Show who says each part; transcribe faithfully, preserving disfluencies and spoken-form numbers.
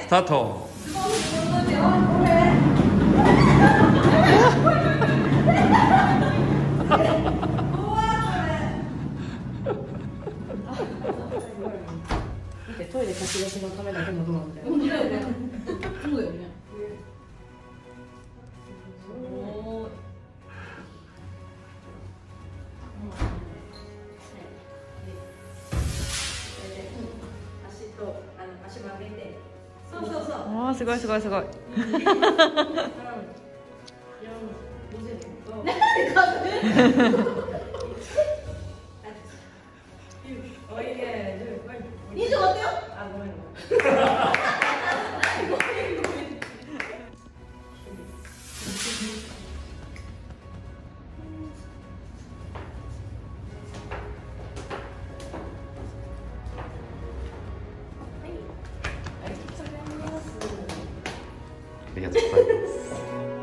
Speaker 1: スタート。
Speaker 2: トイレ貸し出しのためだけのドアみたいな。本当だよね。そうだよね。足とあの足曲げて。そうそうそう。
Speaker 1: ああ、すごいすごいすごい。
Speaker 2: にじゅう終わったよ。あ、ごめんごめん。
Speaker 1: ありがとうございます。